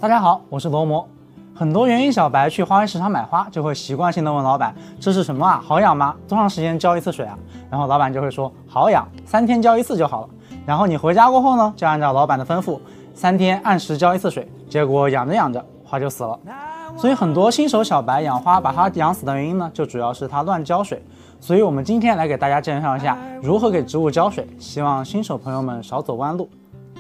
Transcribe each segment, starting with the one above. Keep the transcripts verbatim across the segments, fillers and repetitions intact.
大家好，我是罗摩。很多园艺小白去花卉市场买花，就会习惯性的问老板：“这是什么啊？好养吗？多长时间浇一次水啊？”然后老板就会说：“好养，三天浇一次就好了。”然后你回家过后呢，就按照老板的吩咐，三天按时浇一次水，结果养着养着花就死了。所以很多新手小白养花把它养死的原因呢，就主要是它乱浇水。所以我们今天来给大家介绍一下如何给植物浇水，希望新手朋友们少走弯路。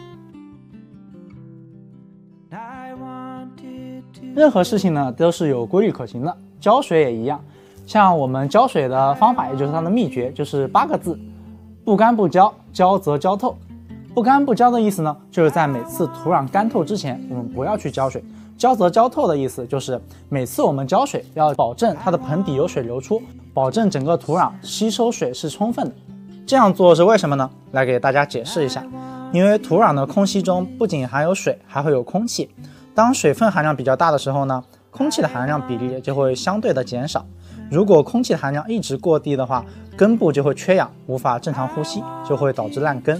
任何事情呢都是有规律可行的，浇水也一样。像我们浇水的方法，也就是它的秘诀，就是八个字：不干不浇，浇则浇透。不干不浇的意思呢，就是在每次土壤干透之前，我们不要去浇水。浇则浇透的意思就是每次我们浇水要保证它的盆底有水流出，保证整个土壤吸收水是充分的。这样做是为什么呢？来给大家解释一下。因为土壤的空气中不仅含有水，还会有空气。当水分含量比较大的时候呢，空气的含量比例就会相对的减少。如果空气的含量一直过低的话，根部就会缺氧，无法正常呼吸，就会导致烂根。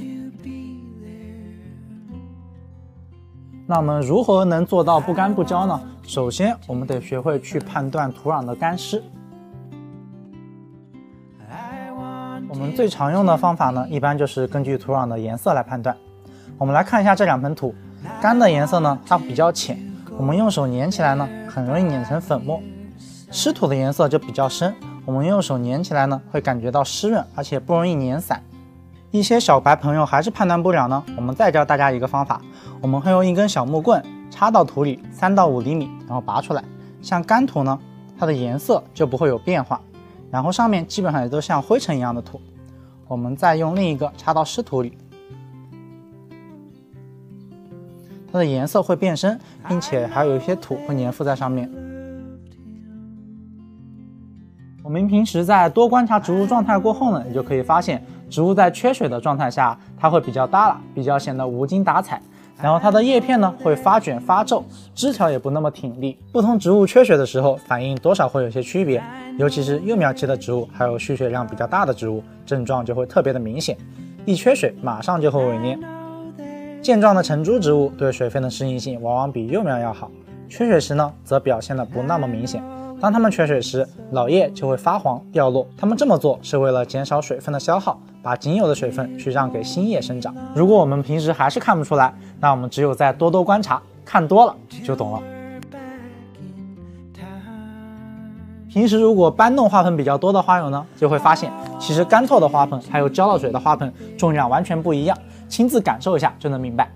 那我们如何能做到不干不浇呢？首先，我们得学会去判断土壤的干湿。我们最常用的方法呢，一般就是根据土壤的颜色来判断。我们来看一下这两盆土，干的颜色呢，它比较浅，我们用手捻起来呢，很容易捻成粉末；湿土的颜色就比较深，我们用手捻起来呢，会感觉到湿润，而且不容易捻散。一些小白朋友还是判断不了呢，我们再教大家一个方法，我们会用一根小木棍插到土里三到五厘米，然后拔出来。像干土呢，它的颜色就不会有变化，然后上面基本上也都像灰尘一样的土。我们再用另一个插到湿土里，它的颜色会变深，并且还有一些土会粘附在上面。我们平时在多观察植物状态过后呢，你就可以发现，植物在缺水的状态下，它会比较耷拉，比较显得无精打采。然后它的叶片呢会发卷发皱，枝条也不那么挺立。不同植物缺水的时候，反应多少会有些区别，尤其是幼苗期的植物，还有蓄水量比较大的植物，症状就会特别的明显。一缺水，马上就会萎蔫。健壮的成株植物对水分的适应性往往比幼苗要好，缺水时呢，则表现得不那么明显。当它们缺水时，老叶就会发黄掉落。它们这么做是为了减少水分的消耗，把仅有的水分去让给新叶生长。如果我们平时还是看不出来，那我们只有再多多观察，看多了就懂了。平时如果搬弄花盆比较多的花友呢，就会发现其实干透的花盆还有浇了水的花盆重量完全不一样，亲自感受一下就能明白。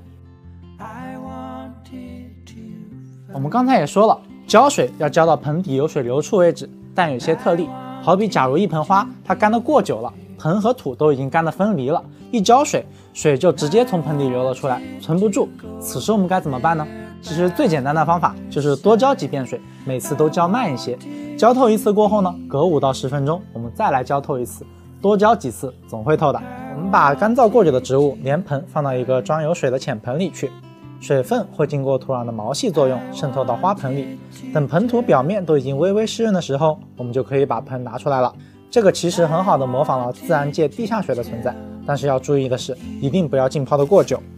我们刚才也说了，浇水要浇到盆底有水流出为止，但有些特例，好比假如一盆花它干得过久了，盆和土都已经干得分离了，一浇水，水就直接从盆底流了出来，存不住。此时我们该怎么办呢？其实最简单的方法就是多浇几遍水，每次都浇慢一些。浇透一次过后呢，隔五到十分钟我们再来浇透一次，多浇几次总会透的。我们把干燥过久的植物连盆放到一个装有水的浅盆里去，水分会经过土壤的毛细作用渗透到花盆里，等盆土表面都已经微微湿润的时候，我们就可以把盆拿出来了。这个其实很好的模仿了自然界地下水的存在，但是要注意的是，一定不要浸泡得过久。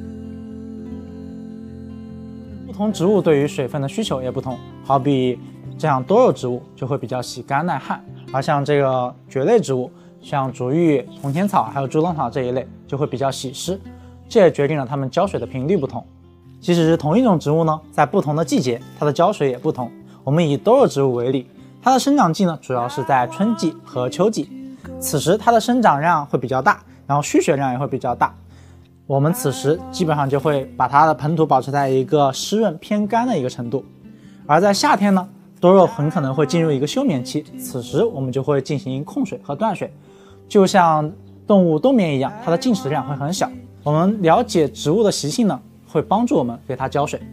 不同植物对于水分的需求也不同，好比这样多肉植物就会比较喜干耐旱，而像这个蕨类植物，像竹芋、铜钱草还有猪笼草这一类就会比较喜湿，这也决定了它们浇水的频率不同。即使是同一种植物呢，在不同的季节，它的浇水也不同。我们以多肉植物为例，它的生长季呢，主要是在春季和秋季，此时它的生长量会比较大，然后蓄水量也会比较大。我们此时基本上就会把它的盆土保持在一个湿润偏干的一个程度。而在夏天呢，多肉很可能会进入一个休眠期，此时我们就会进行控水和断水，就像动物冬眠一样，它的进食量会很小。我们了解植物的习性呢，会帮助我们给它浇水。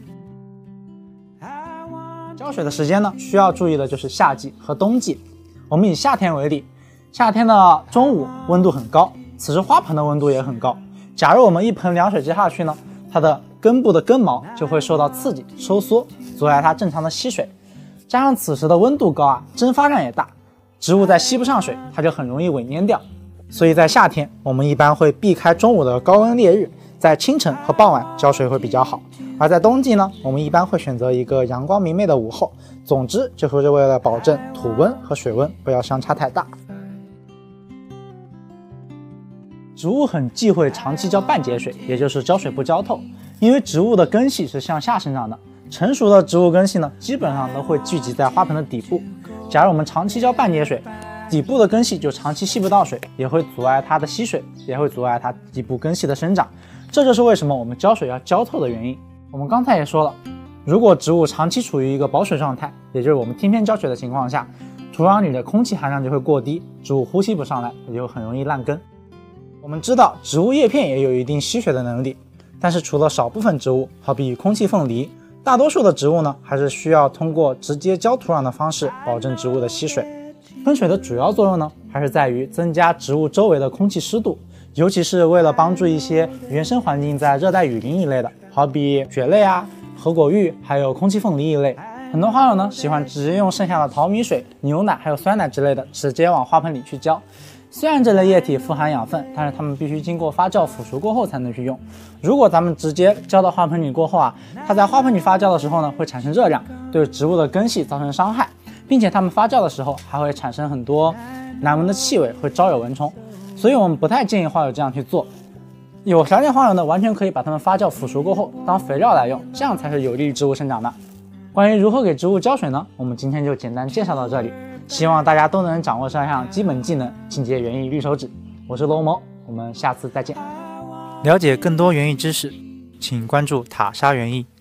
浇水的时间呢，需要注意的就是夏季和冬季。我们以夏天为例，夏天的中午温度很高，此时花盆的温度也很高。假如我们一盆凉水接下去呢，它的根部的根毛就会受到刺激收缩，阻碍它正常的吸水。加上此时的温度高啊，蒸发量也大，植物在吸不上水，它就很容易萎蔫掉。所以在夏天，我们一般会避开中午的高温烈日， 在清晨和傍晚浇水会比较好。而在冬季呢，我们一般会选择一个阳光明媚的午后。总之，就是为了保证土温和水温不要相差太大。植物很忌讳长期浇半节水，也就是浇水不浇透，因为植物的根系是向下生长的，成熟的植物根系呢，基本上都会聚集在花盆的底部。假如我们长期浇半节水，底部的根系就长期吸不到水，也会阻碍它的吸水，也会阻碍它底部根系的生长。这就是为什么我们浇水要浇透的原因。我们刚才也说了，如果植物长期处于一个保水状态，也就是我们天天浇水的情况下，土壤里的空气含量就会过低，植物呼吸不上来，也就很容易烂根。我们知道植物叶片也有一定吸水的能力，但是除了少部分植物，好比空气凤梨，大多数的植物呢，还是需要通过直接浇土壤的方式保证植物的吸水。喷水的主要作用呢，还是在于增加植物周围的空气湿度，尤其是为了帮助一些原生环境在热带雨林一类的，好比蕨类啊、合果芋，还有空气凤梨一类。很多花友呢，喜欢直接用剩下的淘米水、牛奶还有酸奶之类的，直接往花盆里去浇。虽然这类液体富含养分，但是它们必须经过发酵腐熟过后才能去用。如果咱们直接浇到花盆里过后啊，它在花盆里发酵的时候呢，会产生热量，对植物的根系造成伤害，并且它们发酵的时候还会产生很多难闻的气味，会招惹蚊虫。所以我们不太建议花友这样去做。有条件花友呢，完全可以把它们发酵腐熟过后当肥料来用，这样才是有利于植物生长的。关于如何给植物浇水呢，我们今天就简单介绍到这里。希望大家都能掌握这项基本技能，进阶园艺绿手指。我是罗某，我们下次再见。了解更多园艺知识，请关注塔莎园艺。